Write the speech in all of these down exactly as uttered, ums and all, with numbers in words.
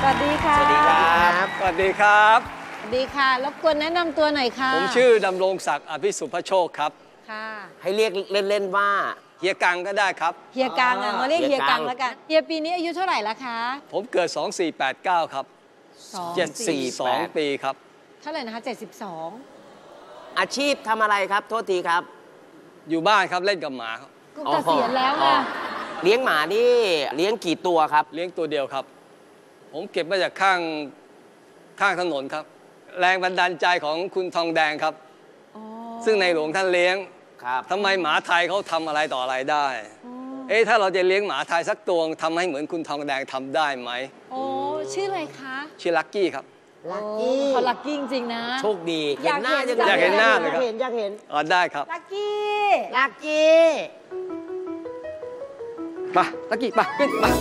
วัสดีค่ะสวัสดีครับสวัสดีครับสวัสดีค่ะรบกวนแนะนำตัวหน่อยค่ะผมชื่อดำรงศักดิ์อภิสุภโชคครับค่ะให้เรียกเล่นๆว่าเฮียกังก็ได้ครับเฮียกังอ่ะมาเรียกเฮียกังแล้วกันเฮียปีนี้อายุเท่าไหร่ละคะผมเกิดสองสี่แปดเก้าครับเจ็ดสิบสองปีครับเท่าไหร่นะคะเจ็ดสิบสองอาชีพทำอะไรครับโทษทีครับอยู่บ้านครับเล่นกับหมาครับเกษียณแล้วไงเลี้ยงหมานี่เลี้ยงกี่ตัวครับเลี้ยงตัวเดียวครับผมเก็บมาจากข้างข้างถนนครับแรงบันดาลใจของคุณทองแดงครับซึ่งในหลวงท่านเลี้ยงทำไมหมาไทยเขาทำอะไรต่ออะไรได้เอ๊ะถ้าเราจะเลี้ยงหมาไทยสักตัวทำให้เหมือนคุณทองแดงทำได้ไหมโอ้ชื่ออะไรคะชื่อลักกี้ครับลักกี้เขาลักกี้จริงๆนะโชคดีเห็นหน้าจะอยากเห็นหน้าเลยครับอยากเห็นอยากเห็นอ๋อได้ครับลักกี้ลักกี้มาลักกี้มาขึ้นมา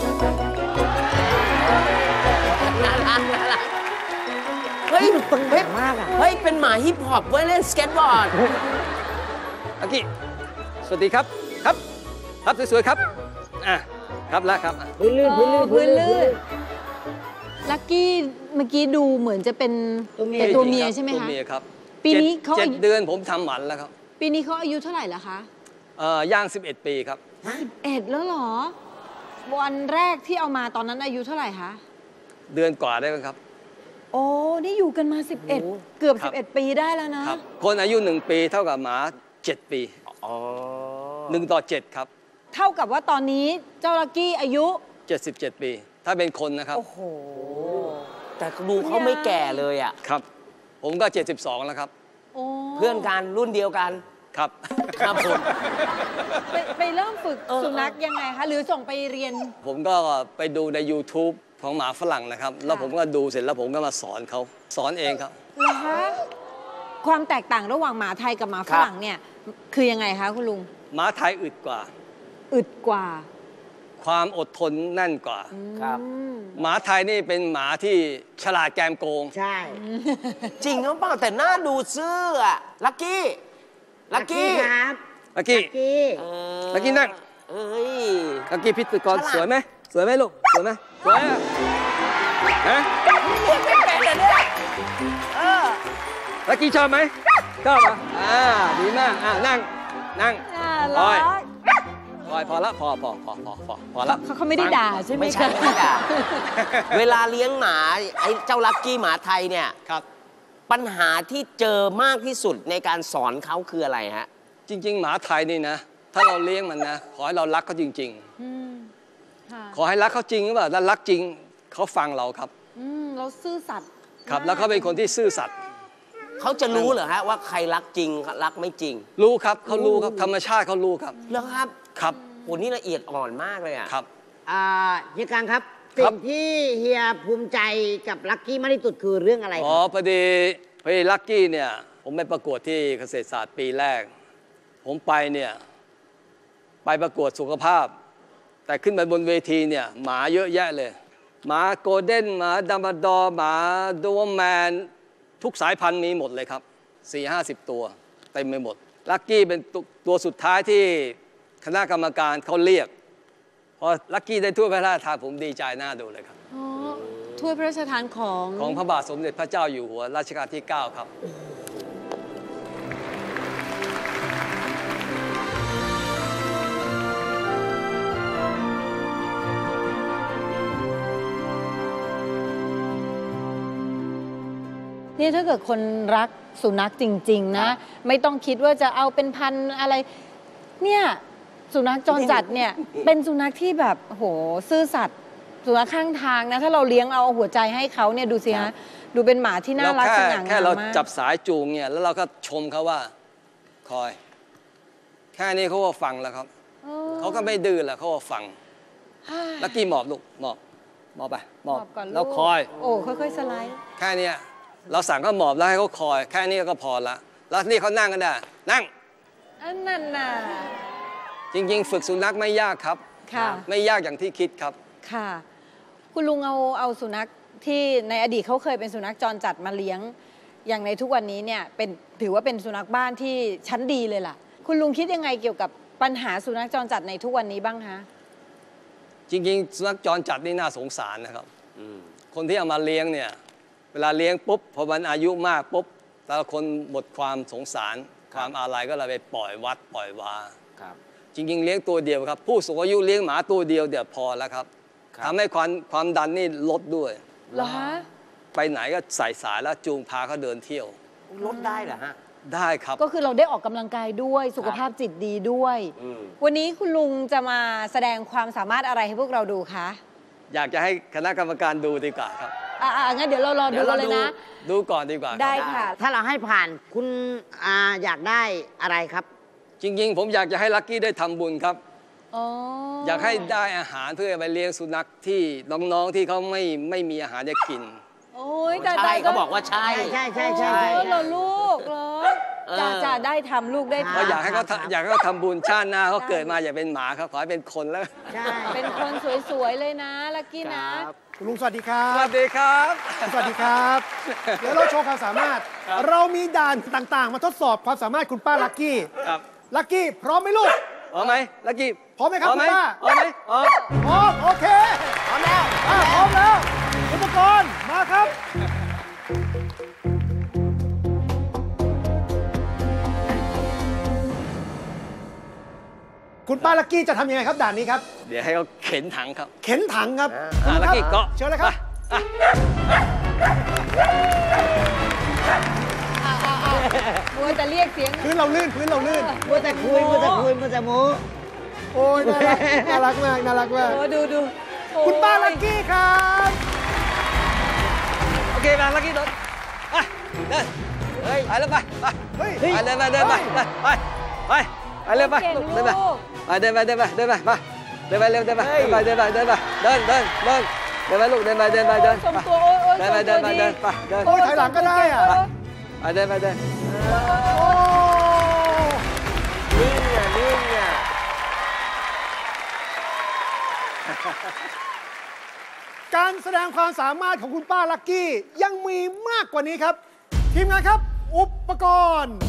น่ารักน่ารักเฮ้ยเฮ้ยมากอ่ะเฮ้ยเป็นหมาฮิปฮอปไว้เล่นสเก็ตบอร์ดลักกี้สวัสดีครับครับครับสวยๆครับอ่ะครับแล้วครับพื้นลื่นพื้นลื่นพื้นลื่นลักกี้เมื่อกี้ดูเหมือนจะเป็นตัวเมียใช่ไหมคะตัวเมียครับปีนี้เขาเจ็ดเดือนผมทำหมันแล้วครับปีนี้เขาอายุเท่าไหร่แล้วคะเอ่อย่างสิบเอ็ดปีครับสิบเอ็ดแล้วเหรอวันแรกที่เอามาตอนนั้นอายุเท่าไหร่คะเดือนกว่าได้ไหมครับโอ้นี่อยู่กันมาสิบเอ็ดเกือบสิบเอ็ดปีได้แล้วนะครับคนอายุหนึ่งปีเท่ากับหมาเจ็ดปีอ๋อหนึ่งต่อเจ็ดครับเท่ากับว่าตอนนี้เจ้าลักกี้อายุเจ็ดสิบเจ็ดปีถ้าเป็นคนนะครับโอ้โหแต่ดูเขาไม่แก่เลยอ่ะครับผมก็เจ็ดสิบสองแล้วครับเพื่อนกันรุ่นเดียวกันครับครับผมไปไปเริ่มฝึกสุนัขยังไงคะหรือส่งไปเรียนผมก็ไปดูใน YouTube ของหมาฝรั่งนะครับแล้วผมก็ดูเสร็จแล้วผมก็มาสอนเขาสอนเองครับเหรอคะความแตกต่างระหว่างหมาไทยกับหมาฝรั่งเนี่ยคือยังไงคะคุณลุงหมาไทยอึดกว่าอึดกว่าความอดทนแน่นกว่าครับหมาไทยนี่เป็นหมาที่ฉลาดแกมโกงใช่จริงหรือเปล่าแต่หน้าดูซื่ออะลักกี้ลักกี้ครับลักกี้ลักกี้นั่งเอ้ยลักกี้พิธีกรสวยไหมสวยไหมลูกสวยไหมสวยอะฮะลักกี้ชอบไหมชอบอ่ะอ่าดีมากอ่านั่งนั่งคอยคอยพอละพอพอพอพอพอพอละเขาเขาไม่ได้ด่าใช่ไหมไม่ใช่ไม่ด่าเวลาเลี้ยงหมาไอ้เจ้าลักกี้หมาไทยเนี่ยครับปัญหาที่เจอมากที่สุดในการสอนเขาคืออะไรฮะจริงๆหมาไทยนี่นะถ้าเราเลี้ยงมันนะขอให้เรารักเขาจริงๆขอให้รักเขาจริงหรือเปล่าถ้ารักจริงเขาฟังเราครับเราซื่อสัตย์ครับแล้วเขาเป็นคนที่ซื่อสัตย์เขาจะรู้เหรอฮะว่าใครรักจริงรักไม่จริงรู้ครับเขารู้ครับธรรมชาติเขารู้ครับเหรอครับครับโอ้นี่ละเอียดอ่อนมากเลยอ่ะครับอ่าเฮียกังครับสิ่งที่เฮียภูมิใจกับลักกี้มากที่สุดคือเรื่องอะไรอ๋อพอดีพอดีลักกี้เนี่ยผมไปประกวดที่เกษตรศาสตร์ปีแรกผมไปเนี่ยไปประกวดสุขภาพแต่ขึ้นไปบนเวทีเนี่ยหมาเยอะแยะเลยหมาโกลเด้นหมาดัมบาดอร์หมาโดเวอร์แมนทุกสายพันธุ์มีหมดเลยครับสี่ห้าสิบตัวเต็มไปหมดลักกี้เป็นตัวสุดท้ายที่คณะกรรมการเขาเรียกพอลักกี้ได้ถ้วยพระราชทานผมดีใจน่าดูเลยครับถ้วยพระราชทานของของพระบาทสมเด็จพระเจ้าอยู่หัวรัชกาลที่เก้าครับนี่ถ้าเกิดคนรักสุนัขจริงๆนะไม่ต้องคิดว่าจะเอาเป็นพันอะไรเนี่ยสุนัขจรจัดเนี่ยเป็นสุนัขที่แบบโหซื่อสัตย์สุนัขข้างทางนะถ้าเราเลี้ยงเอาหัวใจให้เขาเนี่ยดูสิฮะดูเป็นหมาที่น่ารักสง่างามมากแค่เราจับสายจูงเนี่ยแล้วเราก็ชมเขาว่าคอยแค่นี้เขาก็ฟังแล้วครับเขาก็ไม่ดื้อแล้วเขาก็ฟังลักกี้หมอบลูกหมอบหมอบไปหมอบแล้วคอยโอ้ค่อยๆสไลด์แค่นี้เราสั่งเขาหมอบแล้วให้เขาคอยแค่นี้ก็พอละแล้วนี่เขานั่งกันได้นั่งอันนั้นน่ะจริงๆฝึกสุนัขไม่ยากครับไม่ยากอย่างที่คิดครับค่ะคุณลุงเอาเอาสุนัขที่ในอดีตเขาเคยเป็นสุนัขจรจัดมาเลี้ยงอย่างในทุกวันนี้เนี่ยเป็นถือว่าเป็นสุนัขบ้านที่ชั้นดีเลยล่ะคุณลุงคิดยังไงเกี่ยวกับปัญหาสุนัขจรจัดในทุกวันนี้บ้างคะจริงๆสุนัขจรจัดนี่น่าสงสารนะครับคนที่เอามาเลี้ยงเนี่ยเวลาเลี้ยงปุ๊บพอมันอายุมากปุ๊บแต่ละคนหมดความสงสารความอาลัยก็เลยไปปล่อยวัดปล่อยวาจริงๆเลี้ยงตัวเดียวครับผู้สูงอายุเลี้ยงหมาตัวเดียวเดี๋ยวพอแล้วครับทำให้ความความดันนี่ลดด้วยเหรอฮะไปไหนก็ใส่สายแล้วจูงพาเขาเดินเที่ยวลดได้เหรอฮะได้ครับก็คือเราได้ออกกำลังกายด้วยสุขภาพจิตดีด้วย วันนี้คุณลุงจะมาแสดงความสามารถอะไรให้พวกเราดูคะอยากจะให้คณะกรรมการดูดีกว่าครับอ่างั้นเดี๋ยวเรารอดูกันเลยนะดูก่อนดีกว่าได้ค่ะถ้าเราให้ผ่านคุณอาอยากได้อะไรครับจริงๆผมอยากจะให้ลักกี้ได้ทำบุญครับอ๋ออยากให้ได้อาหารเพื่อไปเลี้ยงสุนัขที่น้องๆที่เขาไม่ไม่มีอาหารจะกินโอ้ยแต่ใช่เขาบอกว่าใช่ใช่ใช่ใช่เหรอลูกเหรอจะจะได้ทำลูกได้ทำอยากให้เขาอยากให้เขาทำบุญชาติหน้าเขาเกิดมาอย่าเป็นหมาครับขอให้เป็นคนแล้วใช่เป็นคนสวยๆเลยนะลักกี้นะคุณลุงสวัสดีครับสวัสดีครับสวัสดีครับเดี๋ยวเราโชว์ความสามารถเรามีด่านต่างๆมาทดสอบความสามารถคุณป้าลักกี้ครับลักกี้พร้อมไหมลูกพร้อมไหมลักกี้พร้อมไหมครับคุณป้าพร้อมไหมพร้อมพร้อมโอเคพร้อมแล้วพร้อมแล้วอุปกรณ์มาครับคุณป้าลักกี้จะทำยังไงครับด่านนี้ครับเดี๋ยวให้เขาเข็นถังครับเข็นถังครับลักกี้เกาะเชิญเลยครับมัวแต่เรียกเสียงพื้นเราลื่นพื้นเราลื่นมัวแต่คุยมัวแต่คุยมัวแต่โม้โอ้ยน่ารักน่ารักมากน่ารักมากโอ้ดูดูคุณป้าลักกี้ครับโอเคมาลักกี้เดินไปเดินเฮ้ยไปแล้วไปไปไปเดินไปเดินไปไปไปไปไปเร็วไปเดินไปไปเดินไปเดินไปเดินไปมาเดินไปเร็วเดินไปเดินไปเดินไปเดินไปเดินเดินเดินเดินไปลูกเดินไปเดินไปเดินไปเดินไปเดินไปเดินไปเดินโอ้ยถอยหลังก็ได้อ่ะไปเดินไปเดินโอ้นิ่งอ่ะนิ่งอ่ะการแสดงความสามารถของคุณป้าลักกี้ยังมีมากกว่านี้ครับทีมงานครับอุปกรณ์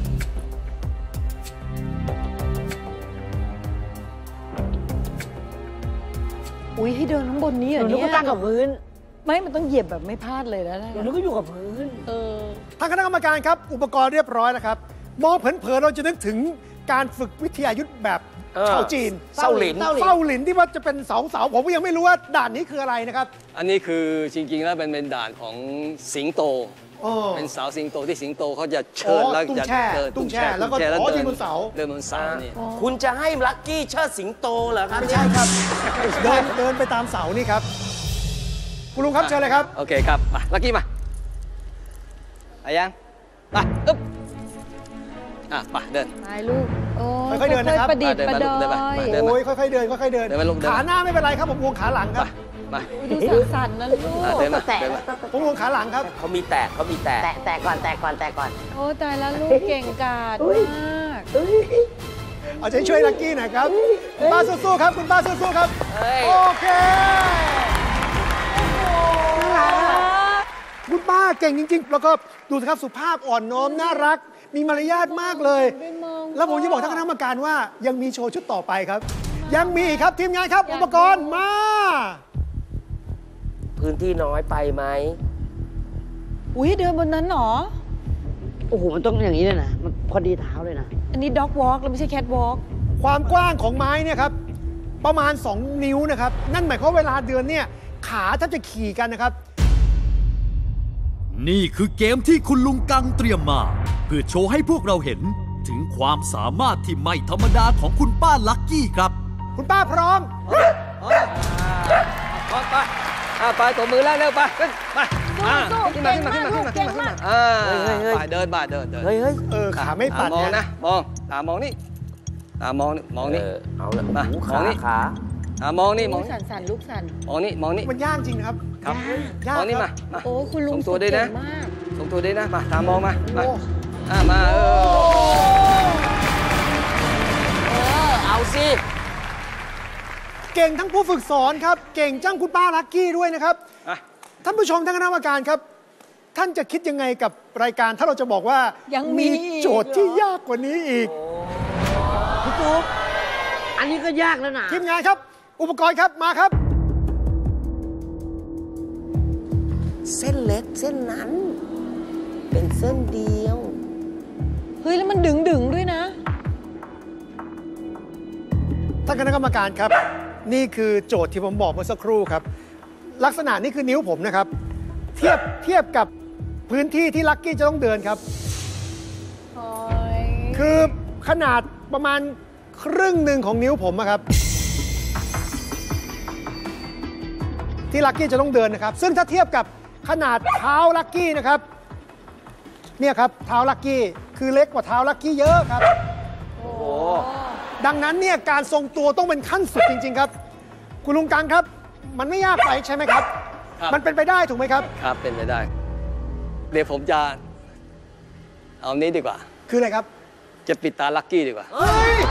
อุ้ยให้เดินข้างบนนี้เหรอเนี่ยหนูก็ตั้งกับพื้นไม่มันต้องเหยียบแบบไม่พลาดเลยนะหนูก็อยู่กับพื้นเออทางคณะกรรมการครับอุปกรณ์เรียบร้อยแล้วครับมองเผินๆเราจะนึกถึงการฝึกวิทยายุทธแบบชาวจีนเส้าหลินเส้าหลินที่ว่าจะเป็นเสาเสาผมก็ยังไม่รู้ว่าด่านนี้คืออะไรนะครับอันนี้คือจริงๆแล้วเป็นเป็นด่านของสิงโตเป็นเสาสิงโตที่สิงโตเขาจะเชิดแล้วจะเดินตุ้งแช่แล้วก็อ๋อยืนบนเสาเดินบนเสานี่คุณจะให้ลักกี้เชิดสิงโตเหรอครับไม่ใช่ครับเดินเดินไปตามเสานี่ครับคุณลุงครับเชิญเลยครับโอเคครับมาลักกี้มาไปยังไปอึ๊บอ่ะไปเดินไปลูกโอ้ยค่อยๆเดินนะครับประดิษฐ์ประดอยโอ้ยค่อยๆเดินค่อยๆเดินขาหน้าไม่เป็นไรครับผมวงขาหลังครับมาดูสั่นๆนะลูกเดินมาแตะผมวงขาหลังครับเขามีแตะเขามีแตะแตะแตะก่อนแตะก่อนแตะก่อนโอ้ตายแล้วลูกเก่งกาจมากเอาใจช่วยลักกี้หน่อยครับคุณป้าสู้ๆครับคุณป้าสู้ๆครับโอเคคุณป้าเก่งจริงๆแล้วก็ดูสิครับสุภาพอ่อนน้อมน่ารักมีมารยาทมากเลยแล้วผมจะบอกท่านคณะกรรมการว่ายังมีโชว์ชุดต่อไปครับยังมีครับทีมงานครับอุปกรณ์มาพื้นที่น้อยไปไหมอุ้ยเดินบนนั้นหรอโอ้โหมันต้องอย่างนี้เลยนะมันพอดีเท้าเลยนะอันนี้ด็อกวอล์กแล้วไม่ใช่แคทวอล์กความกว้างของไม้เนี่ยครับประมาณสองนิ้วนะครับนั่นหมายความว่าเวลาเดินเนี่ยขาแทบจะขี่กันนะครับนี่คือเกมที่คุณลุงกังเตรียมมาเพื่อโชว์ให้พวกเราเห็นถึงความสามารถที่ไม่ธรรมดาของคุณป้าลักกี้ครับคุณป้าพร้อมพร้อมไปไปตบมือแล้วเร็วไปขึ้นไปขึ้นมาขึ้นมาขึ้นมาขึ้นมาขึ้นมาอ่าไปเดินไปเดินเดินเฮ้ยเฮ้ยเออขาไม่ปัดมองนะมองตามองนี่ตามองมองนี่เอาละมามองนี่ขาอ่ามองนี่มองสั่นสั่นลูกสั่นมองนี่มองนี่มันยากจริงนะครับครับมองนี่มาโอ้คุณลุงส่งตัวด้วยนะส่งตัวด้วยนะมาตามองมามาอ่ามาเออเอาสิเก่งทั้งผู้ฝึกสอนครับเก่งจังคุณป้าลักกี้ด้วยนะครับท่านผู้ชมท่านคณะกรรมการครับท่านจะคิดยังไงกับรายการถ้าเราจะบอกว่ายังมีโจทย์ที่ยากกว่านี้อีกพี่ตุ๊กอันนี้ก็ยากแล้วนะทีมงานครับอุปกรณ์ครับมาครับเส้นเล็กเส้นนั้น เป็นเส้นเดียวเฮ้ย แล้วมันดึงดึงๆด้วยนะท่านคณะกรรมการครับ นี่คือโจทย์ที่ผมบอกเมื่อสักครู่ครับ ลักษณะนี่คือนิ้วผมนะครับ เทียบเทียบกับพื้นที่ที่ลักกี้จะต้องเดินครับ คือขนาดประมาณครึ่งหนึ่งของนิ้วผมอะครับ ที่ลักกี้จะต้องเดินนะครับ ซึ่งถ้าเทียบกับขนาดเท้าลักกี้นะครับ เนี่ยครับเท้าลักกี้คือเล็กกว่าเท้าลักกี้เยอะครับโอ้โหดังนั้นเนี่ยการทรงตัวต้องเป็นขั้นสุดจริงๆครับ คุณลุงกังครับ มันไม่ยากไปใช่ไหมครับครับมันเป็นไปได้ถูกไหมครับครับเป็นไปได้ เดี๋ยวผมจะเอานี้ดีกว่าคืออะไรครับจะปิดตาลักกี้ดีกว่าเฮ้ย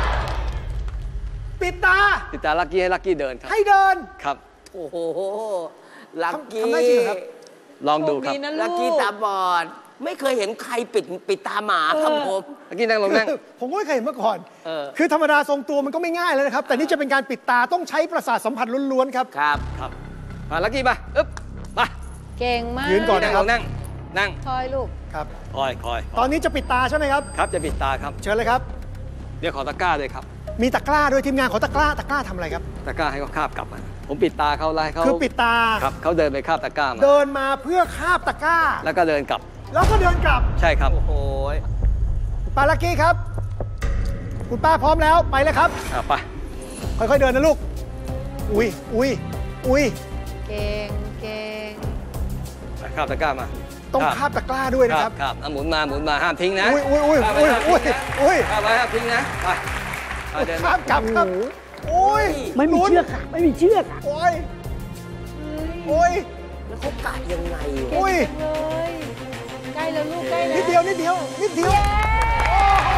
ปิดตาปิดตาลักกี้ให้ลักกี้เดินครับให้เดินครับโอ้โห ลักกี้ทำได้จริงเหรอครับลองดูครับโชคดีนะลักกี้ตาบอด ไม่เคยเห็นใครปิดปิดตาหมาครับผมลักกี้นั่งลงนั่งคือผมก็ไม่เคยเห็นมาก่อนเออคือธรรมดาทรงตัวมันก็ไม่ง่ายเลยนะครับ แต่นี่จะเป็นการปิดตาต้องใช้ประสาทสัมผัสล้วนๆครับครับครับ มาลักกี้มาอึ๊บมาเก่งมากยืนก่อนนั่งลงนั่ง นั่งคอยลูกครับคอยคอยตอนนี้จะปิดตาใช่ไหมครับครับจะปิดตาครับเชิญเลยครับเดี๋ยวขอตะกร้าด้วยครับมีตะกร้าด้วยทีมงานขอตะกร้า ตะกร้าทำอะไรครับตะกร้าให้เขาคาบกลับมา ผมปิดตาเขาไล่เขาคือปิดตาครับเขาเดินไปคาบตะกร้ามาเดินมาเพื่อคาบตะกร้าแล้วก็เดินกลับแล้วก็เดินกลับใช่ครับโอ้โหคุณป้าลักกี้ครับ คุณป้าพร้อมแล้วไปเลยครับอ่ะไปค่อยๆเดินนะลูก อุ้ยอุ้ยอุ้ยเก่งเก่งไปคาบตะกร้ามาต้องคาบตะกร้าด้วยนะครับครับอ่ะหมุนมาหมุนมาห้ามทิ้งนะอุ้ยอุ้ยอุ้ยคาบอุ้ยไว้ห้ามอุ้ยทิ้งนะอุ้ยคาบไว้ห้ามทิ้งนะไปไปเดินคาบกลับครับโอ้ยไม่มีเชือกค่ะ ไม่มีเชือกค่ะโอ้ยโอ้ยแล้วเขากะยังไงโอ้ยเลยใกล้แล้วลูกใกล้แล้วนิดเดียวนิดเดียวนิดเดียวโอ้โห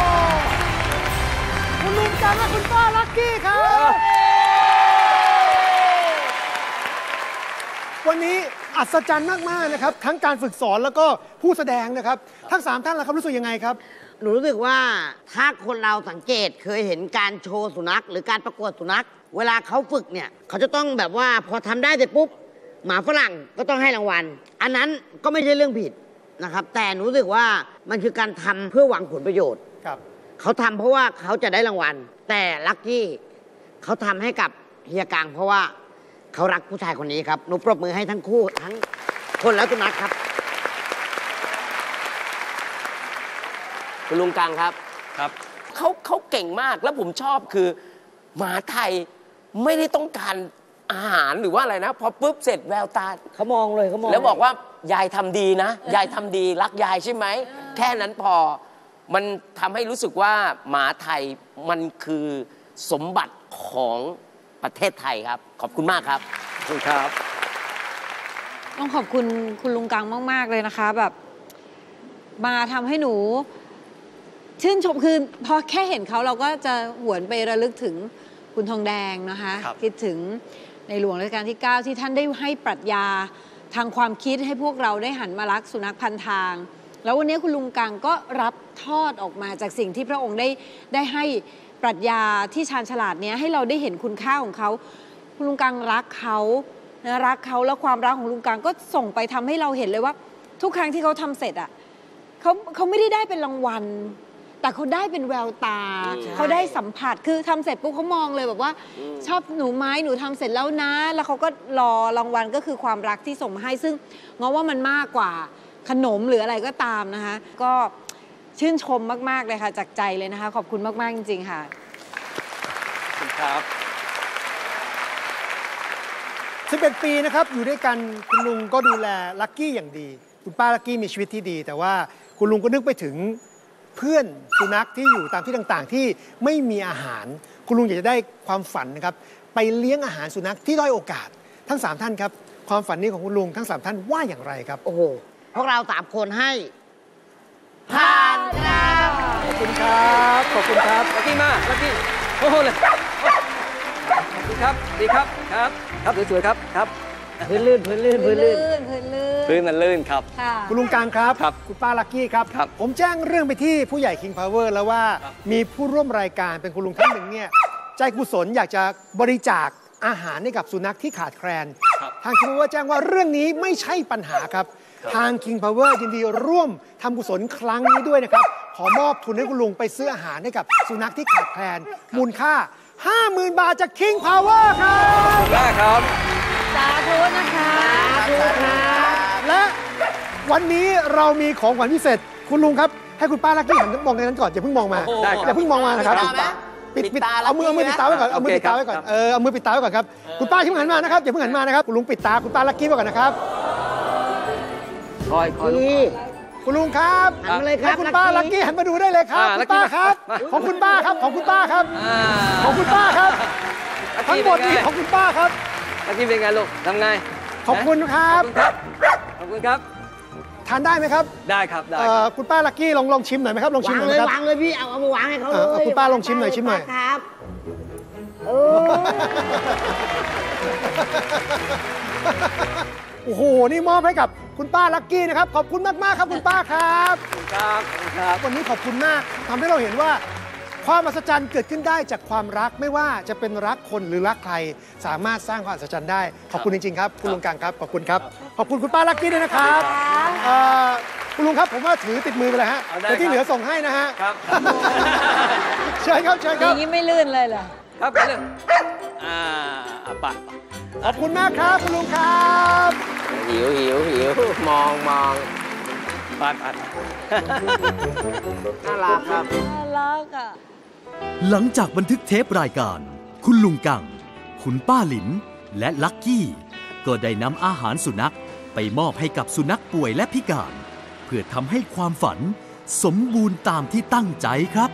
คุณลุงจังและคุณป้าลักกี้ครับ วันนี้อัศจรรย์มากๆนะครับ ทั้งการฝึกสอนแล้วก็ผู้แสดงนะครับ ทั้งสามท่านแล้วครับรู้สึกยังไงครับหนูรู้สึกว่าถ้าคนเราสังเกตเคยเห็นการโชว์สุนัข หรือการประกวดสุนัข เวลาเขาฝึกเนี่ยเขาจะต้องแบบว่าพอทำได้เสร็จปุ๊บหมาฝรั่งก็ต้องให้รางวัล อันนั้นก็ไม่ใช่เรื่องผิดนะครับ แต่หนูรู้สึกว่ามันคือการทำเพื่อหวังผลประโยชน์ครับเขาทำเพราะว่าเขาจะได้รางวัล แต่ลัคกี้เขาทำให้กับเฮียกังเพราะว่าเขารักผู้ชายคนนี้ครับหนูปรบมือให้ทั้งคู่ทั้งคนและสุนัขครับคุณลุงกังครับครับเขาเขาเก่งมากแล้วผมชอบคือหมาไทยไม่ได้ต้องการอาหารหรือว่าอะไรนะ พอปุ๊บเสร็จแววตาเขามองเลยเขามองแล้วบอกว่ายายทำดีนะ ยายทำดีรักยายใช่ไหม แค่นั้นพอมันทำให้รู้สึกว่าหมาไทยมันคือสมบัติของประเทศไทยครับ ขอบคุณมากครับขอบคุณครับต้องขอบคุณคุณลุงกังมาก ๆ เลยนะคะ แบบมาทำให้หนู ชื่นชมคือพอแค่เห็นเขาเราก็จะหวนไประลึกถึงคุณทองแดงนะคะครับคิดถึงในหลวงรัชกาลที่ เก้า ที่ท่านได้ให้ปรัชญาทางความคิดให้พวกเราได้หันมารักสุนัขพันทาง แล้ววันนี้คุณลุงกังก็รับทอดออกมาจากสิ่งที่พระองค์ได้ได้ให้ปรัชญาที่ชาญฉลาดเนี้ยให้เราได้เห็นคุณค่าของเขาคุณลุงกังรักเขานะรักเขาแล้วความรักของลุงกังก็ส่งไปทำให้เราเห็นเลยว่า ทุกครั้งที่เขาทำเสร็จอ่ะเขาเขาไม่ได้ได้เป็นรางวัล แต่เขาได้เป็นแววตา เขาได้สัมผัสคือทำเสร็จปุ๊บเขามองเลยแบบว่า ชอบหนูไหมหนูทำเสร็จแล้วนะ แล้วเขาก็รอรางวัลก็คือความรักที่ส่งมาให้ซึ่งง้อว่ามันมากกว่าขนมหรืออะไรก็ตามนะคะ ก็ชื่นชมมากๆเลยค่ะจากใจเลยนะคะ ขอบคุณมากๆจริงๆค่ะขอบคุณครับสิบเอ็ด ปีนะครับอยู่ด้วยกันคุณลุงก็ดูแลลักกี้อย่างดี คุณป้าลักกี้มีชีวิตที่ดี แต่ว่าคุณลุงก็นึกไปถึงเพื่อนสุนัขที่อยู่ตามที่ต่างๆ ที่ไม่มีอาหาร คุณลุงอยากจะได้ความฝันนะครับไปเลี้ยงอาหารสุนัขที่ด้อยโอกาส ทั้งสามท่านครับความฝันนี้ของคุณลุงทั้งสามท่านว่าอย่างไรครับโอ้โหพวกเราสามคนให้ผ่านครับขอบคุณครับขอบคุณครับลักกี้มาลักกี้โอ้โหเลยขอบคุณครับ ดีครับ ครับ ครับสวยๆครับ ครับพื้นลื่นพื้นลื่นพื้นลื่นพื้นลื่นพื้นมันลื่นครับค่ะคุณลุงกลางครับครับคุณป้าลักกี้ครับครับผมแจ้งเรื่องไปที่ผู้ใหญ่ King Power แล้วว่าครับมีผู้ร่วมรายการเป็นคุณลุงท่านหนึ่งเนี่ยใจกุศลอยากจะบริจาคอาหารให้กับสุนัขที่ขาดแคลนทาง King Power แจ้งว่าเรื่องนี้ไม่ใช่ปัญหาครับทาง King Power ยินดีร่วมทำกุศลครั้งนี้ด้วยนะครับขอมอบทุนให้คุณลุงไปซื้ออาหารให้กับสุนัขที่ขาดแคลนมูลค่า ห้าหมื่น บาทจาก King Power ครับได้ครับสาธุนะคะและวันนี้เรามีของขวัญพิเศษคุณลุงครับให้คุณป้าลักกี้หันมองในนั้นก่อนอย่าเพิ่งมองมาได้ครับอย่าเพิ่งมองมานะครับปิดตาไหมปิดปิปิดดตาเอามือเอามือปิดตาไว้ก่อนเอามือปิดตาไว้ก่อนโอเคครับเออเอามือปิดตาไว้ก่อนครับคุณป้าอย่าเพิ่งหันมานะครับอย่าเพิ่งหันมานะครับคุณลุงปิดตาคุณป้าลักกี้ไว้ก่อนนะครับคอยคอยลูกพี่คุณลุงครับหันมาเลยครับให้คุณป้าลักกี้หันมาดูได้เลยครับอ่าคุณป้าลักกี้ครับมาของคุณป้าครับของคุณป้าครับอ่าของคุณป้าครับลักทั้งกี้หมดเป็นนี้ไงของคุณป้าครับลักกี้เป็นไงลูกทำไงขอบคุณครับขอบคุณครับทานได้ไหมครับได้ครับได้เอ่อคุณป้าลักกี้ลองลองชิมหน่อยไหมครับลองชิมวางหน่อยเลไหมยครับวางเลยพี่เอาเอามาวางให้เขาเลเออเอายคุณป้าลองชิมหน่อยชิมหน่อยครับเออโอ้โห นี่มอบให้กับคุณป้าลักกี้นะครับ ขอบคุณมาก ๆ ครับคุณป้าครับครับขอบคุณครับวันนี้ขอบคุณมากทำให้เราเห็นว่า ความมหัศจรรย์เกิดขึ้นได้จากความรักไม่ว่าจะเป็นรักคนหรือรักใคร สามารถสร้างความมหัศจรรย์ได้ ขอบคุณจริง ๆ ครับ คุณลุงกังครับ ขอบคุณครับ ขอบคุณคุณป้าลักกี้ด้วยนะครับเอ่อคุณลุงครับผมว่าถือติดมือไปเลยฮะเอาได้แต่ที่ครับเหลือส่งให้นะฮะครับเชิญครับเชิญอครับย่างนี้ไม่ลื่นเลยเหรอครับไปเลยอ่าอ่ะไปไปขอบคุณมากครับคุณลุงครับหิวหิวหิวมองมองไปไปน่ารักครับน่ารักอ่ะหลังจากบันทึกเทปรายการ คุณลุงกัง คุณป้าหลิน และลักกี้ ก็ได้นำอาหารสุนัขไปมอบให้กับสุนัขป่วยและพิการ เพื่อทำให้ความฝันสมบูรณ์ตามที่ตั้งใจครับ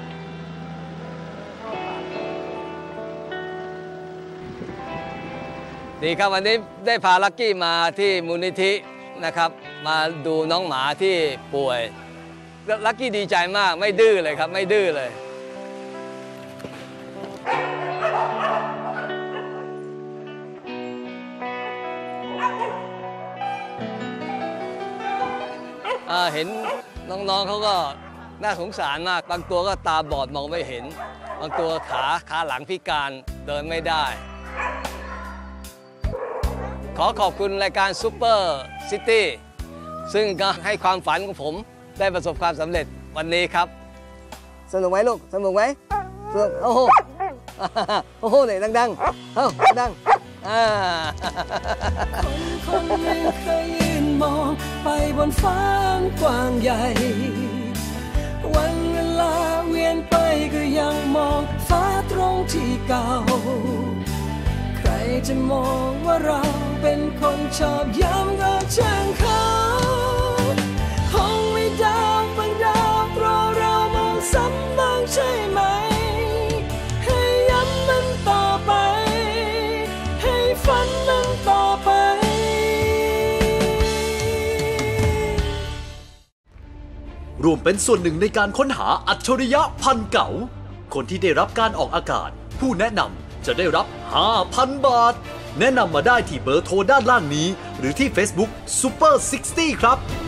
ดีครับวันนี้ได้พาลักกี้มาที่มูลนิธินะครับ มาดูน้องหมาที่ป่วยแล้วลักกี้ดีใจมากไม่ดื้อเลยครับไม่ดื้อเลยอ่าเห็นน้องๆเขาก็น่าสงสารมากบางตัวก็ตาบอดมองไม่เห็น บางตัวขาขาหลังพิการเดินไม่ได้ ขอขอบคุณรายการซูเปอร์ซิตี้ซึ่งก็ให้ความฝันของผมได้ประสบความสำเร็จวันนี้ครับ สนุกไหมลูก สนุกไหมสนุกโอ้โห โอ้โหเนี่ยดังๆเอ้าดังอ่าคนหนึ่งเคยยืนมองไปบนฟ้ากว้างใหญ่ วันเวลาเวียนไปก็ยังมองฟ้าตรงที่เก่า ใครจะมองว่าเราเป็นคนชอบย้ำก็ช่างเขาคงไม่ดาวบางดาวเพราะเรามองซ้ำบ้างใช่ไหมให้ย้ำมันต่อไปให้ฝันมันต่อไปรวมเป็นส่วนหนึ่งในการค้นหาอัจฉริยะพันเก่า คนที่ได้รับการออกอากาศ ผู้แนะนำจะได้รับ ห้าพัน บาท แนะนำมาได้ที่เบอร์โทรด้านล่างนี้ หรือที่ Facebook Super หกสิบ ครับ